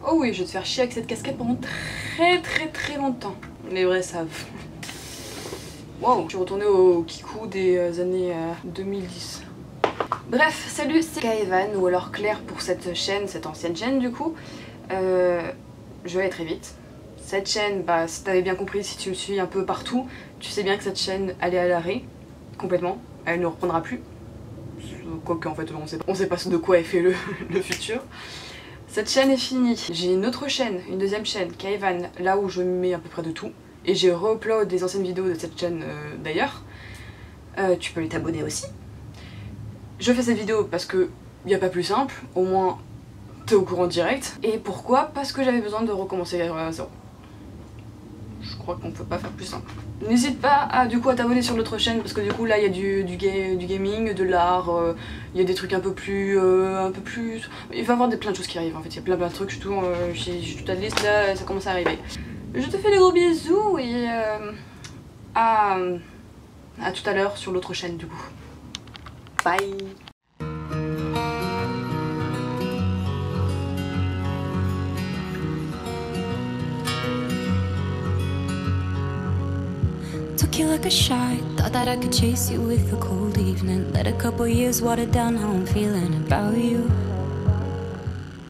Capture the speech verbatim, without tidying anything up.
Oh oui, je vais te faire chier avec cette casquette pendant très très très longtemps. Les vrais savent. Wow, je suis retournée au Kikou des années euh, deux mille dix. Bref, salut, c'est Kaevan, ou alors Claire pour cette chaîne, cette ancienne chaîne du coup. Euh, je vais aller très vite. Cette chaîne, bah si t'avais bien compris, si tu me suis un peu partout, tu sais bien que cette chaîne, elle est à l'arrêt, complètement. Elle ne reprendra plus. Quoique en fait, on sait, on sait pas de quoi est fait le, le futur. Cette chaîne est finie. J'ai une autre chaîne, une deuxième chaîne, Kaevan, là où je mets à peu près de tout. Et j'ai re-upload des anciennes vidéos de cette chaîne euh, d'ailleurs. Euh, tu peux aller t'abonner aussi. Je fais cette vidéo parce que y a pas plus simple, au moins t'es au courant direct. Et pourquoi? Parce que j'avais besoin de recommencer à zéro. Je crois qu'on peut pas faire plus simple. N'hésite pas à du coup à t'abonner sur l'autre chaîne parce que du coup là il y a du, du, ga du gaming, de l'art, il euh, y a des trucs un peu plus, euh, un peu plus... Il va y avoir des, plein de choses qui arrivent en fait, il y a plein plein de trucs, j'ai tout, euh, toute la liste là, ça commence à arriver. Je te fais des gros bisous et euh, à, à tout à l'heure sur l'autre chaîne du coup. Bye. Took you like a shot, thought that I could chase you with a cold evening. Let a couple years water down how I'm feeling about you.